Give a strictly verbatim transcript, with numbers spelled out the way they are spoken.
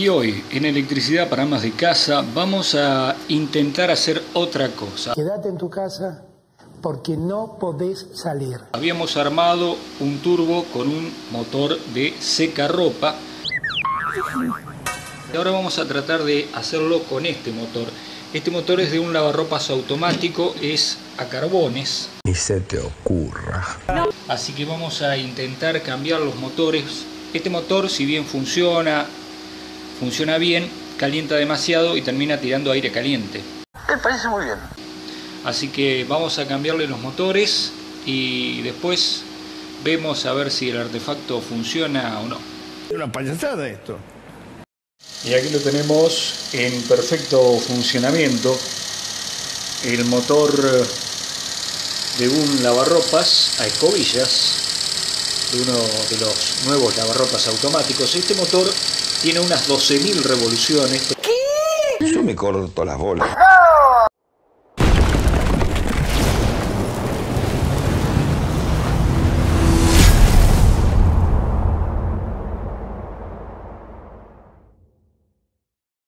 Y hoy, en Electricidad para Amas de Casa, vamos a intentar hacer otra cosa. Quédate en tu casa porque no podés salir. Habíamos armado un turbo con un motor de secarropa. Y ahora vamos a tratar de hacerlo con este motor. Este motor es de un lavarropas automático, es a carbones. Ni se te ocurra. Así que vamos a intentar cambiar los motores. Este motor, si bien funciona, funciona bien, calienta demasiado y termina tirando aire caliente. Me parece muy bien. Así que vamos a cambiarle los motores y después vemos a ver si el artefacto funciona o no. Es una payasada esto. Y aquí lo tenemos en perfecto funcionamiento. El motor de un lavarropas a escobillas, de uno de los nuevos lavarropas automáticos. Este motor tiene unas doce mil revoluciones. ¿Qué? Yo me corto las bolas.